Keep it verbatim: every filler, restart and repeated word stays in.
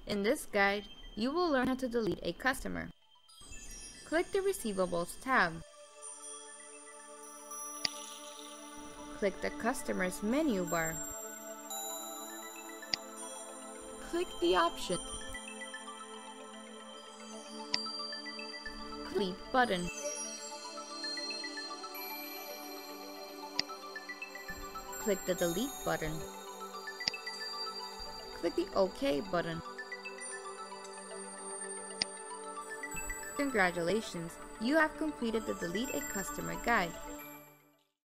In this guide, you will learn how to delete a customer. Click the Receivables tab. Click the Customers menu bar. Click the option Delete button. Click the Delete button. Click the OK button. Congratulations, you have completed the Delete a Customer guide.